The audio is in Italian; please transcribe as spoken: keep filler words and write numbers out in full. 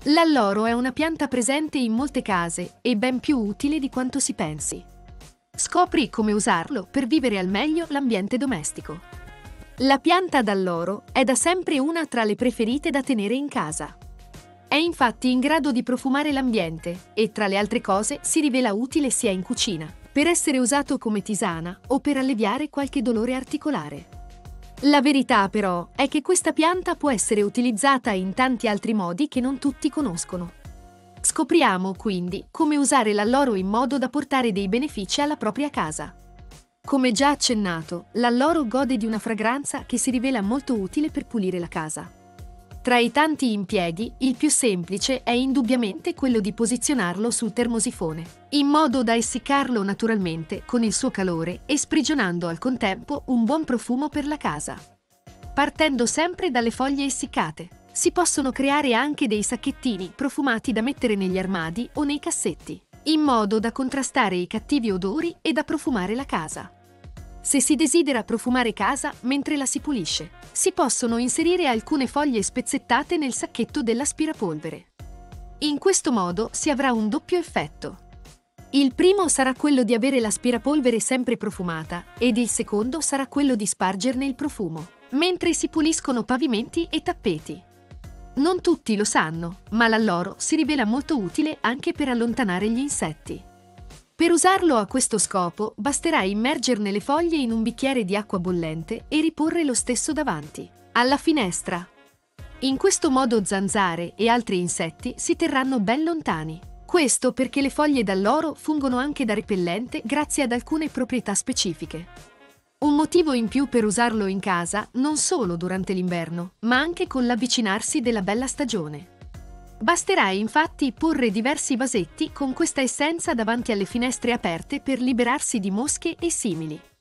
L'alloro è una pianta presente in molte case e ben più utile di quanto si pensi. Scopri come usarlo per vivere al meglio l'ambiente domestico. La pianta d'alloro è da sempre una tra le preferite da tenere in casa. È infatti in grado di profumare l'ambiente e, tra le altre cose, si rivela utile sia in cucina, per essere usato come tisana o per alleviare qualche dolore articolare. La verità, però, è che questa pianta può essere utilizzata in tanti altri modi che non tutti conoscono. Scopriamo, quindi, come usare l'alloro in modo da portare dei benefici alla propria casa. Come già accennato, l'alloro gode di una fragranza che si rivela molto utile per pulire la casa. Tra i tanti impieghi, il più semplice è indubbiamente quello di posizionarlo sul termosifone, in modo da essiccarlo naturalmente con il suo calore e sprigionando al contempo un buon profumo per la casa. Partendo sempre dalle foglie essiccate, si possono creare anche dei sacchettini profumati da mettere negli armadi o nei cassetti, in modo da contrastare i cattivi odori e da profumare la casa. Se si desidera profumare casa mentre la si pulisce, si possono inserire alcune foglie spezzettate nel sacchetto dell'aspirapolvere. In questo modo si avrà un doppio effetto. Il primo sarà quello di avere l'aspirapolvere sempre profumata ed il secondo sarà quello di spargerne il profumo, mentre si puliscono pavimenti e tappeti. Non tutti lo sanno, ma l'alloro si rivela molto utile anche per allontanare gli insetti. Per usarlo a questo scopo, basterà immergerne le foglie in un bicchiere di acqua bollente e riporre lo stesso davanti, alla finestra. In questo modo zanzare e altri insetti si terranno ben lontani. Questo perché le foglie d'alloro fungono anche da repellente grazie ad alcune proprietà specifiche. Un motivo in più per usarlo in casa non solo durante l'inverno, ma anche con l'avvicinarsi della bella stagione. Basterà infatti porre diversi vasetti con questa essenza davanti alle finestre aperte per liberarsi di mosche e simili.